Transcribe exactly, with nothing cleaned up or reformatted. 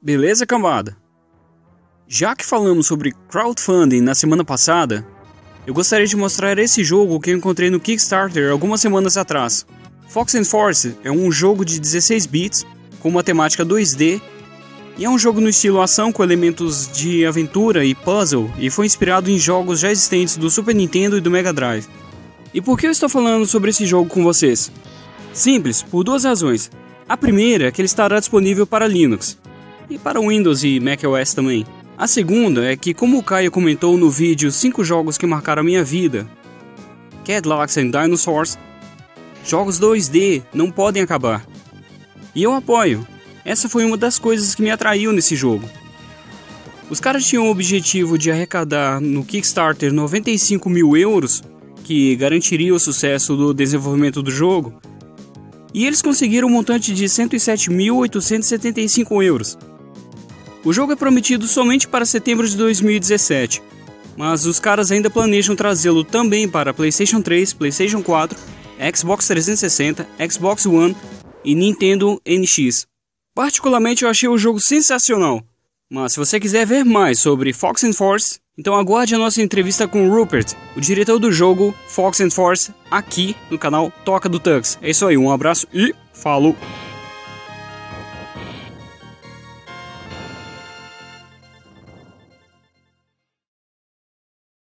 Beleza, cambada? Já que falamos sobre crowdfunding na semana passada, eu gostaria de mostrar esse jogo que eu encontrei no Kickstarter algumas semanas atrás. Fox and Force é um jogo de dezesseis bits, com uma temática dois D, e é um jogo no estilo ação com elementos de aventura e puzzle, e foi inspirado em jogos já existentes do Super Nintendo e do Mega Drive. E por que eu estou falando sobre esse jogo com vocês? Simples, por duas razões. A primeira é que ele estará disponível para Linux, e para Windows e macOS também. A segunda é que, como o Caio comentou no vídeo cinco jogos que marcaram a minha vida, Cadillacs and Dinosaurs, jogos dois D não podem acabar. E eu apoio. Essa foi uma das coisas que me atraiu nesse jogo. Os caras tinham o objetivo de arrecadar no Kickstarter noventa e cinco mil euros, que garantiria o sucesso do desenvolvimento do jogo, e eles conseguiram um montante de cento e sete mil oitocentos e setenta e cinco euros. O jogo é prometido somente para setembro de dois mil e dezessete, mas os caras ainda planejam trazê-lo também para PlayStation três, PlayStation quatro, Xbox trezentos e sessenta, Xbox One e Nintendo N X. Particularmente eu achei o jogo sensacional, mas se você quiser ver mais sobre Fox and Force, então aguarde a nossa entrevista com o Rupert, o diretor do jogo Fox and Force, aqui no canal Toca do Tux. É isso aí, um abraço e falou!